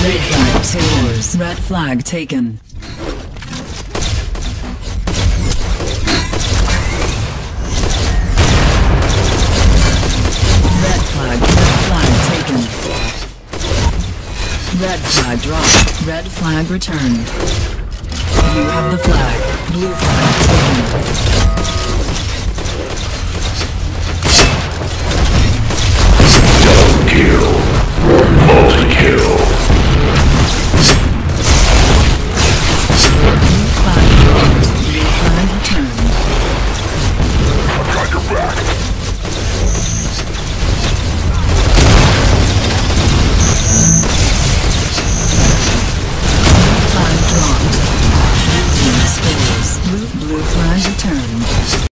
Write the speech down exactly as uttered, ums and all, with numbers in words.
Red flag taken. Red flag taken. Red flag. Red flag taken. Red flag dropped. Red flag returned. You have the flag. Blue flag taken.